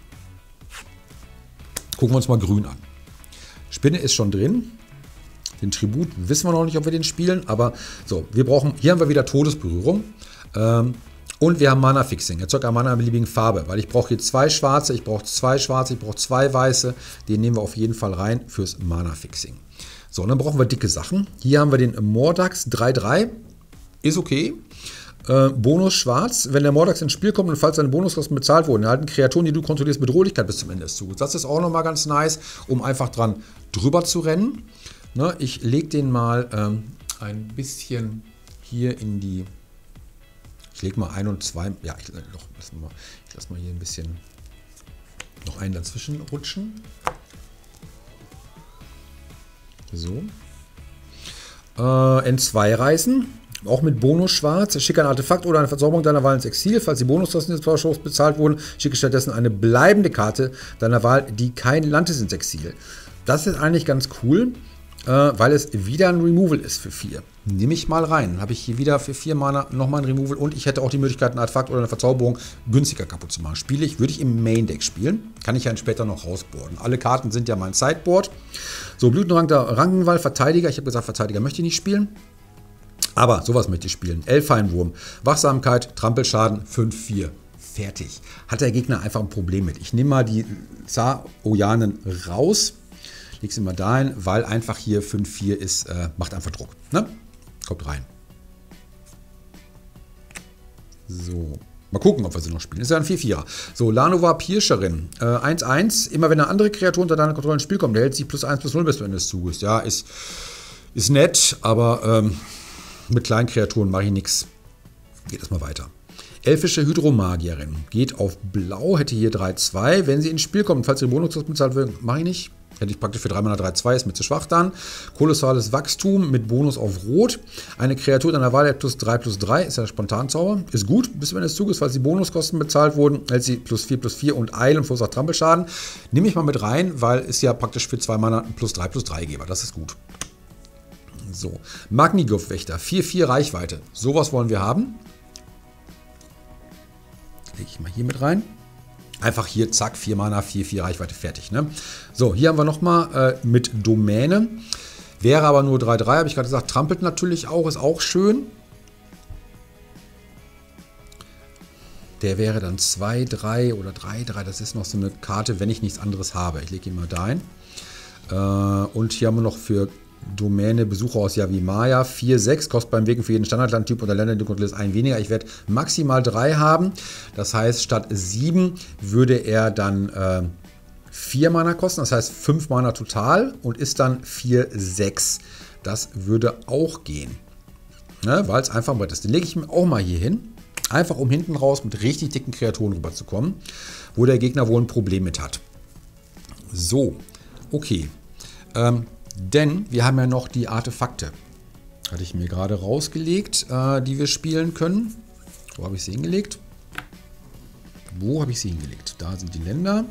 wir uns mal grün an. Spinne ist schon drin. Den Tribut wissen wir noch nicht, ob wir den spielen. Aber so, wir brauchen, hier haben wir wieder Todesberührung. Und wir haben Mana-Fixing. Erzeugt ein Mana in beliebigen Farbe. Weil ich brauche hier 2 schwarze, ich brauche 2 schwarze, ich brauche 2 weiße. Den nehmen wir auf jeden Fall rein fürs Mana-Fixing. So, und dann brauchen wir dicke Sachen. Hier haben wir den Mordax 3-3. Ist okay. Bonus schwarz. Wenn der Mordax ins Spiel kommt und falls seine Bonuskosten bezahlt wurden, erhalten Kreaturen, die du kontrollierst, Bedrohlichkeit bis zum Ende des Zuges. Das ist auch nochmal ganz nice, um einfach dran drüber zu rennen. Ne, ich lege den mal ein bisschen hier in die... Ich lege mal 1 und 2... Ja, ich lasse mal hier ein bisschen noch einen dazwischen rutschen. So. N2 reißen. Auch mit Bonus schwarz. Schicke ein Artefakt oder eine Verzauberung deiner Wahl ins Exil. Falls die Bonuskosten des Tauschs bezahlt wurden, schicke stattdessen eine bleibende Karte deiner Wahl, die kein Land ist, ins Exil. Das ist eigentlich ganz cool, weil es wieder ein Removal ist für 4. Nehme ich mal rein. Dann habe ich hier wieder für 4 Mana nochmal ein Removal und ich hätte auch die Möglichkeit, ein Artefakt oder eine Verzauberung günstiger kaputt zu machen. Würde ich im Main Deck spielen. Kann ich ja später noch rausboarden. Alle Karten sind ja mein Sideboard. So, Blütenrang der Rankenwall, Verteidiger. Ich habe gesagt, Verteidiger möchte ich nicht spielen. Aber sowas möchte ich spielen. Elfeinwurm, Wachsamkeit, Trampelschaden, 5-4. Fertig. Hat der Gegner einfach ein Problem mit. Ich nehme mal die Zar-Ojanen raus. Leg sie mal dahin, weil einfach hier 5-4 ist, macht einfach Druck. Ne? Kommt rein. So. Mal gucken, ob wir sie noch spielen. Ist ja ein 4-4er. So, Lanova Pirscherin. 1-1. Immer wenn eine andere Kreatur unter deiner Kontrolle ins Spiel kommt, der hält sich +1/+0 bis zum Ende des Zuges. Ja, ist nett, aber mit kleinen Kreaturen mache ich nichts. Geht erstmal weiter. Elfische Hydromagierin. Geht auf Blau, hätte hier 3-2. Wenn sie ins Spiel kommt, falls ihre Bonuskosten bezahlt werden, mache ich nicht. Hätte ich praktisch für 3 Mana 3-2, ist mir zu schwach dann. Kolossales Wachstum mit Bonus auf Rot. Eine Kreatur deiner Wahl hat +3/+3, ist ja Spontanzauber. Ist gut, bis zum Ende des Zuges, falls die Bonuskosten bezahlt wurden, hält sie +4/+4 und Eil und verursacht Trampelschaden. Nehme ich mal mit rein, weil es ja praktisch für 2 Mana ein +3/+3 gebe. Das ist gut. So, Magnigov-Wächter, 4-4 Reichweite. Sowas wollen wir haben. Lege ich mal hier mit rein. Einfach hier, zack, 4 Mana, 4-4 Reichweite, fertig. Ne? So, hier haben wir nochmal mit Domäne. Wäre aber nur 3-3, habe ich gerade gesagt. Trampelt natürlich auch, ist auch schön. Der wäre dann 2-3 oder 3-3. Das ist noch so eine Karte, wenn ich nichts anderes habe. Ich lege ihn mal dahin. Und hier haben wir noch für Domäne Besucher aus Yavimaya 4-6, kostet beim Wegen für jeden Standardlandtyp oder Länder, die kontrollierst, ein weniger. Ich werde maximal 3 haben. Das heißt, statt 7 würde er dann 4 Mana kosten. Das heißt 5 Mana total und ist dann 4-6. Das würde auch gehen. Ne, weil es einfach ein Brett ist. Den lege ich mir auch mal hier hin. Einfach um hinten raus mit richtig dicken Kreaturen rüberzukommen, wo der Gegner wohl ein Problem mit hat. So, okay. Denn wir haben ja noch die Artefakte. Hatte ich mir gerade rausgelegt, die wir spielen können. Wo habe ich sie hingelegt? Wo habe ich sie hingelegt? Da sind die Länder.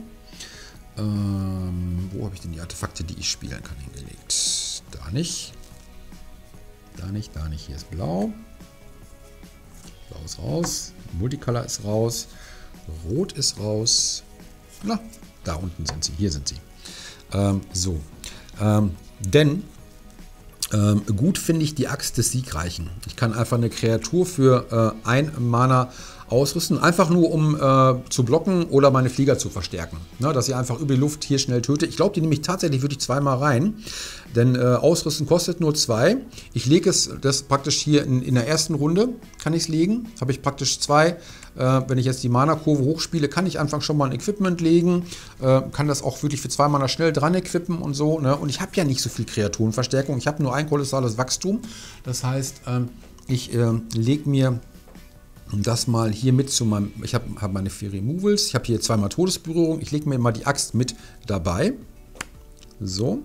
Wo habe ich denn die Artefakte, die ich spielen kann, hingelegt? Da nicht. Da nicht, da nicht. Hier ist Blau. Blau ist raus. Multicolor ist raus. Rot ist raus. Na, da unten sind sie. Hier sind sie. So. Denn gut finde ich die Axt des Siegreichen. Ich kann einfach eine Kreatur für 1 Mana ausrüsten, einfach nur um zu blocken oder meine Flieger zu verstärken. Ne, dass ich einfach über die Luft hier schnell töte. Ich glaube, die nehme ich tatsächlich wirklich 2 Mal rein, denn ausrüsten kostet nur 2. Ich lege es das praktisch hier in der ersten Runde, kann ich es legen. Habe ich praktisch 2 Wenn ich jetzt die Mana-Kurve hochspiele, kann ich einfach schon mal ein Equipment legen, kann das auch wirklich für 2 Mana schnell dran equippen und so. Ne? Und ich habe ja nicht so viel Kreaturenverstärkung, ich habe nur ein kolossales Wachstum. Das heißt, ich lege mir das mal hier mit zu meinem, ich hab meine 4 Removals, ich habe hier 2 Mal Todesberührung, ich lege mir mal die Axt mit dabei. So.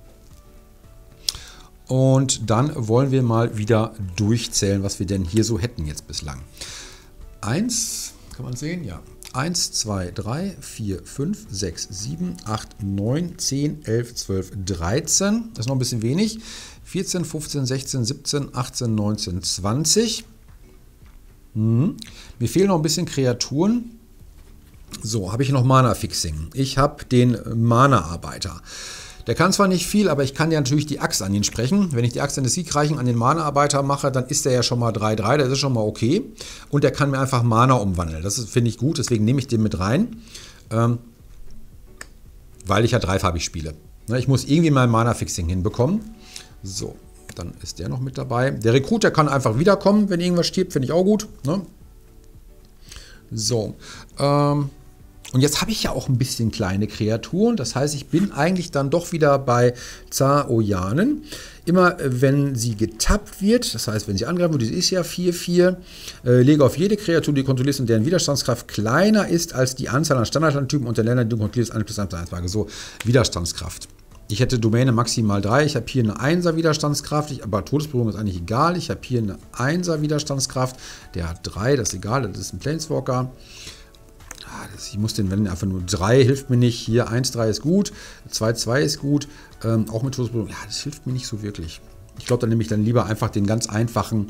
Und dann wollen wir mal wieder durchzählen, was wir denn hier so hätten jetzt bislang. 1, kann man sehen? Ja. 1, 2, 3, 4, 5, 6, 7, 8, 9, 10, 11, 12, 13. Das ist noch ein bisschen wenig. 14, 15, 16, 17, 18, 19, 20. Mir fehlen noch ein bisschen Kreaturen. So, habe ich noch Mana-Fixing. Ich habe den Mana-Arbeiter. Der kann zwar nicht viel, aber ich kann ja natürlich die Axt an ihn sprechen. Wenn ich die Axt des Siegreichen an den Mana-Arbeiter mache, dann ist der ja schon mal 3-3, das ist schon mal okay. Und der kann mir einfach Mana umwandeln. Das finde ich gut, deswegen nehme ich den mit rein, weil ich ja dreifarbig spiele. Ich muss irgendwie mein Mana-Fixing hinbekommen. So, dann ist der noch mit dabei. Der Recruiter kann einfach wiederkommen, wenn irgendwas stirbt, finde ich auch gut. Ne? So, und jetzt habe ich ja auch ein bisschen kleine Kreaturen. Das heißt, ich bin eigentlich dann doch wieder bei Zaoyanen. Immer wenn sie getappt wird, das heißt, wenn sie angreifen wird, die ist ja 4-4, lege auf jede Kreatur, die du kontrollierst und deren Widerstandskraft kleiner ist als die Anzahl an Standardlandtypen und der Länder, die du kontrollierst, 1+1+1. So, Widerstandskraft. Ich hätte Domäne maximal 3. Ich habe hier eine 1er Widerstandskraft, aber Todesberührung ist eigentlich egal. Ich habe hier eine 1er Widerstandskraft. Der hat 3, das ist egal, das ist ein Planeswalker. Ich muss den wenden, einfach nur 3 hilft mir nicht. Hier 1-3 ist gut, 2-2 ist gut. Auch mit Todesberührung, ja, das hilft mir nicht so wirklich. Ich glaube, dann nehme ich dann lieber einfach den ganz einfachen.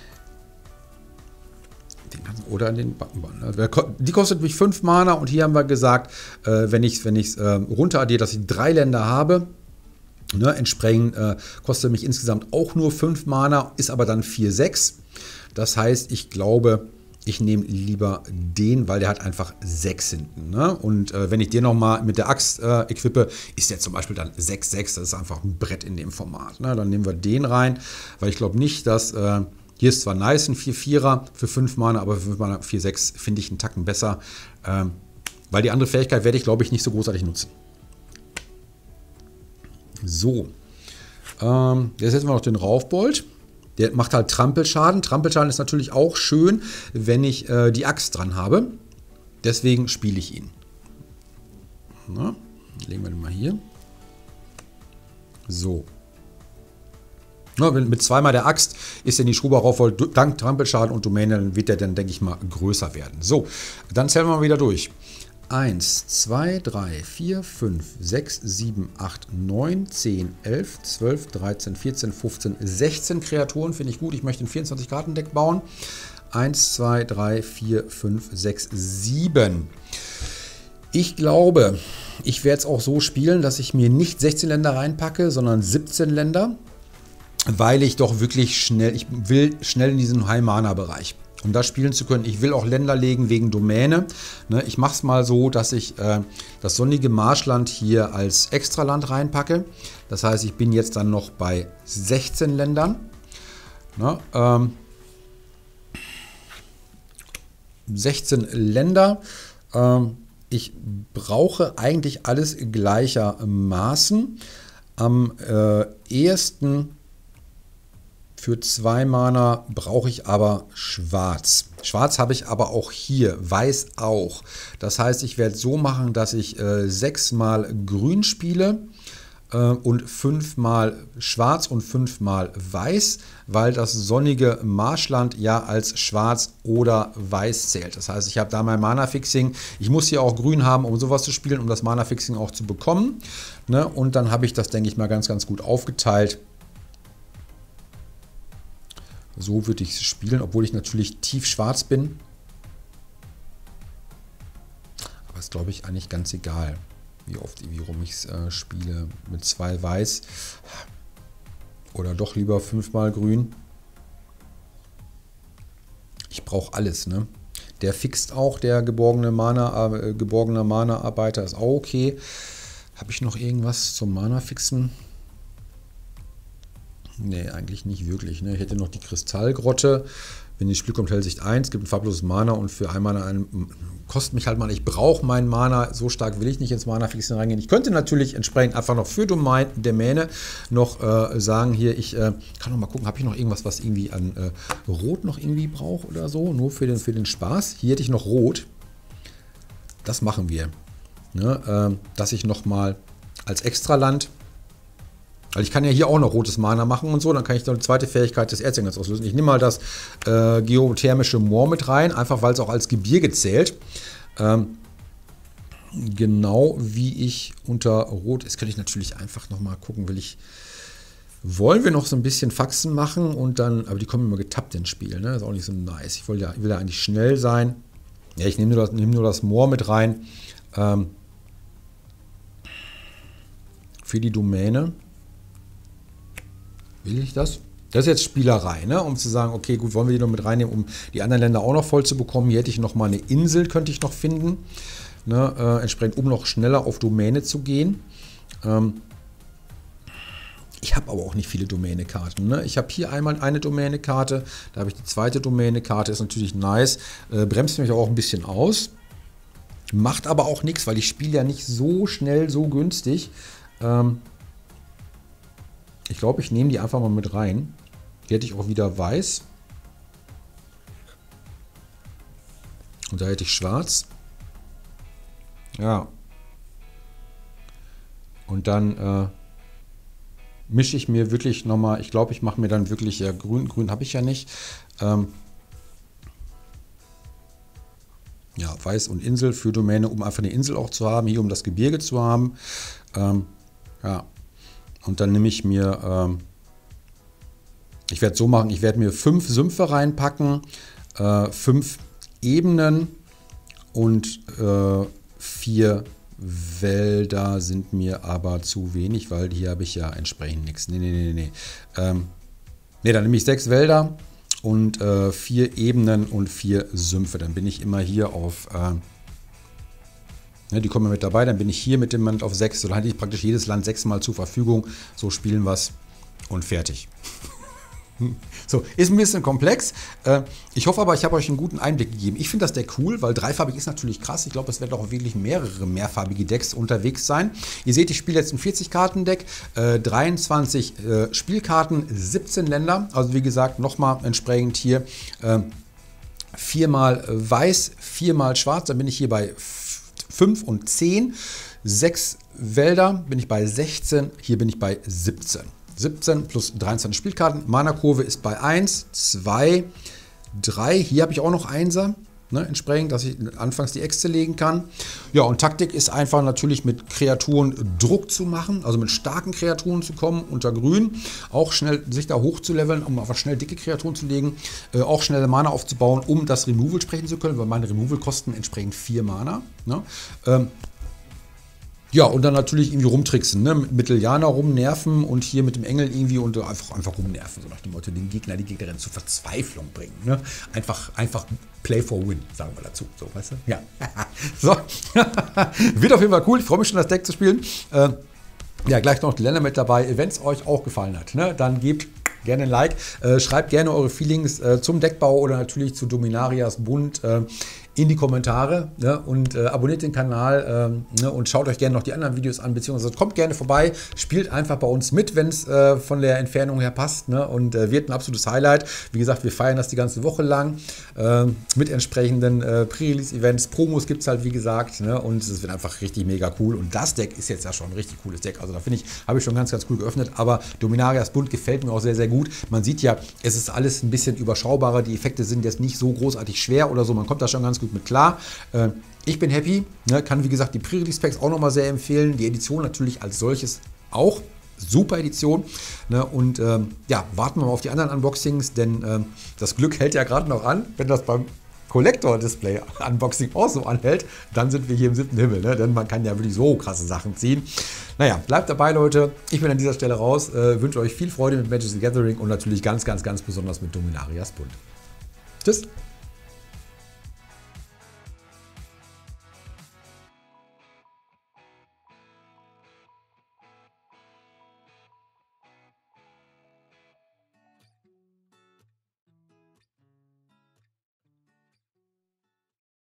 Oder den die kostet mich 5 Mana und hier haben wir gesagt, wenn ich es runteraddiere, dass ich 3 Länder habe, ne, entsprechend kostet mich insgesamt auch nur 5 Mana, ist aber dann 4-6. Das heißt, ich glaube, ich nehme lieber den, weil der hat einfach 6 hinten. Ne? Und wenn ich den nochmal mit der Axt equippe, ist der zum Beispiel dann 6-6. Das ist einfach ein Brett in dem Format. Ne? Dann nehmen wir den rein, weil ich glaube nicht, dass hier ist zwar nice, ein 4-4er für 5 Mana, aber für 5 Mana 4-6 finde ich einen Tacken besser. Weil die andere Fähigkeit werde ich, glaube ich, nicht so großartig nutzen. So. Jetzt setzen wir noch den Raufbold. Der macht halt Trampelschaden. Trampelschaden ist natürlich auch schön, wenn ich die Axt dran habe. Deswegen spiele ich ihn. Na, legen wir den mal hier. So. Na, mit 2-mal der Axt ist denn die Schruber-Raufbold dank Trampelschaden und Domäne, dann wird der dann, denke ich mal, größer werden. So, dann zählen wir mal wieder durch. 1, 2, 3, 4, 5, 6, 7, 8, 9, 10, 11, 12, 13, 14, 15, 16 Kreaturen. Finde ich gut. Ich möchte ein 24-Karten-Deck bauen. 1, 2, 3, 4, 5, 6, 7. Ich glaube, ich werde es auch so spielen, dass ich mir nicht 16 Länder reinpacke, sondern 17 Länder. Weil ich doch wirklich ich will schnell in diesen High-Mana-Bereich. Um das spielen zu können. Ich will auch Länder legen wegen Domäne. Ne, ich mache es mal so, dass ich das sonnige Marschland hier als Extraland reinpacke. Das heißt, ich bin jetzt dann noch bei 16 Ländern. Ne, 16 Länder. Ich brauche eigentlich alles gleichermaßen. Am ehesten für 2 Mana brauche ich aber Schwarz. Schwarz habe ich aber auch hier, Weiß auch. Das heißt, ich werde es so machen, dass ich 6 Mal Grün spiele und 5 Mal Schwarz und 5 Mal Weiß, weil das sonnige Marschland ja als Schwarz oder Weiß zählt. Das heißt, ich habe da mein Mana-Fixing. Ich muss hier auch Grün haben, um sowas zu spielen, um das Mana-Fixing auch zu bekommen. Ne? Und dann habe ich das, denke ich mal, ganz, ganz gut aufgeteilt. So würde ich es spielen, obwohl ich natürlich tief schwarz bin. Aber ist, glaube ich, eigentlich ganz egal, wie rum ich es spiele. Mit 2 Weiß oder doch lieber 5 Mal Grün. Ich brauche alles, ne? Der fixt auch, der geborgene Mana-Arbeiter ist auch okay. Habe ich noch irgendwas zum Mana-Fixen? Nee, eigentlich nicht wirklich. Ne? Ich hätte noch die Kristallgrotte. Wenn ins Spiel kommt, Hellsicht 1, gibt ein farbloses Mana und für ein Mana kostet mich halt mal, ich brauche meinen Mana, so stark will ich nicht ins Mana-Fixen reingehen. Ich könnte natürlich entsprechend einfach noch für Domäne noch sagen, hier, ich kann noch mal gucken, habe ich noch irgendwas, was irgendwie an Rot noch irgendwie brauche oder so, nur für den Spaß. Hier hätte ich noch Rot. Das machen wir. Ne? Dass ich noch mal als Extraland, weil ich kann ja hier auch noch rotes Mana machen und so, dann kann ich noch die zweite Fähigkeit des Erzjägers auslösen. Ich nehme mal das geothermische Moor mit rein, einfach weil es auch als Gebirge zählt. Genau wie ich unter Rot, jetzt könnte ich natürlich einfach noch mal gucken, wollen wir noch so ein bisschen Faxen machen und dann, aber die kommen immer getappt ins Spiel, ne? Das ist auch nicht so nice. Ich will ja eigentlich schnell sein. Ja, ich nehme nur das Moor mit rein für die Domäne. Will ich das? Das ist jetzt Spielerei, ne? Um zu sagen, okay, gut, wollen wir die noch mit reinnehmen, um die anderen Länder auch noch voll zu bekommen. Hier hätte ich noch mal eine Insel, könnte ich noch finden. Ne? Entsprechend, um noch schneller auf Domäne zu gehen. Ich habe aber auch nicht viele Domänekarten. Ne? Ich habe hier einmal eine Domänekarte, da habe ich die zweite Domänekarte, ist natürlich nice. Bremst mich auch ein bisschen aus. Macht aber auch nichts, weil ich spiele ja nicht so schnell, so günstig. Ich glaube, ich nehme die einfach mal mit rein. Hier hätte ich auch wieder weiß. Und da hätte ich schwarz. Ja. Und dann mische ich mir wirklich nochmal, ich glaube, ich mache mir dann wirklich, ja, grün habe ich ja nicht. Ja, weiß und Insel für Domäne, um einfach eine Insel auch zu haben, hier um das Gebirge zu haben. Ja. Und dann nehme ich mir, ich werde so machen, ich werde mir 5 Sümpfe reinpacken, 5 Ebenen und 4 Wälder sind mir aber zu wenig, weil hier habe ich ja entsprechend nichts. Nee. Dann nehme ich 6 Wälder und 4 Ebenen und 4 Sümpfe. Dann bin ich immer hier auf... die kommen mit dabei, dann bin ich hier mit dem Land auf 6. So, dann hatte ich praktisch jedes Land 6 Mal zur Verfügung. So spielen wir es und fertig. So, ist ein bisschen komplex. Ich hoffe aber, ich habe euch einen guten Einblick gegeben. Ich finde das Deck cool, weil dreifarbig ist natürlich krass. Ich glaube, es werden auch wirklich mehrere mehrfarbige Decks unterwegs sein. Ihr seht, ich spiele jetzt ein 40-Karten-Deck, 23 Spielkarten, 17 Länder. Also wie gesagt, nochmal entsprechend hier 4 mal weiß, 4 mal schwarz. Dann bin ich hier bei 5 und 10. 6 Wälder bin ich bei 16. Hier bin ich bei 17. 17 plus 23 Spielkarten. Mana-Kurve ist bei 1, 2, 3. Hier habe ich auch noch 1er. Ne, entsprechend, dass ich anfangs die Äxte legen kann. Ja, und Taktik ist einfach natürlich mit Kreaturen Druck zu machen, also mit starken Kreaturen zu kommen unter Grün, auch schnell sich da hoch zu leveln, um einfach schnell dicke Kreaturen zu legen, auch schnelle Mana aufzubauen, um das Removal sprechen zu können, weil meine Removal kosten entsprechend 4 Mana. Ne? Ja, und dann natürlich irgendwie rumtricksen, ne? Mit Liliana rumnerven und hier mit dem Engel irgendwie und einfach rumnerven, so nach dem Motto, die Gegnerin zur Verzweiflung bringen. Ne? Einfach Play for Win, sagen wir dazu. So, weißt du? Ja. So. Wird auf jeden Fall cool. Ich freue mich schon, das Deck zu spielen. Ja, gleich noch die Länder mit dabei. Wenn es euch auch gefallen hat, ne, dann gebt gerne ein Like. Schreibt gerne eure Feelings zum Deckbau oder natürlich zu Dominarias Bund in die Kommentare, ne, und abonniert den Kanal, ne, und schaut euch gerne noch die anderen Videos an, beziehungsweise kommt gerne vorbei, spielt einfach bei uns mit, wenn es von der Entfernung her passt, ne, und wird ein absolutes Highlight. Wie gesagt, wir feiern das die ganze Woche lang mit entsprechenden Pre-Release-Events. Promos gibt es halt, wie gesagt, ne, und es wird einfach richtig mega cool. Und das Deck ist jetzt ja schon ein richtig cooles Deck. Also da finde ich, habe ich schon ganz cool geöffnet, aber Dominarias Bund gefällt mir auch sehr, sehr gut. Man sieht ja, es ist alles ein bisschen überschaubarer, die Effekte sind jetzt nicht so großartig schwer oder so, man kommt da schon ganz gut mit klar. Ich bin happy, ne, kann wie gesagt die Pre-Release-Packs auch nochmal sehr empfehlen, die Edition natürlich als solches auch. Super Edition, ne, und ja, warten wir mal auf die anderen Unboxings, denn das Glück hält ja gerade noch an. Wenn das beim Collector-Display-Unboxing auch so anhält, dann sind wir hier im 7. Himmel, ne, denn man kann ja wirklich so krasse Sachen ziehen. Naja, bleibt dabei, Leute. Ich bin an dieser Stelle raus, wünsche euch viel Freude mit Magic the Gathering und natürlich ganz, ganz, ganz besonders mit Dominarias Bund. Tschüss!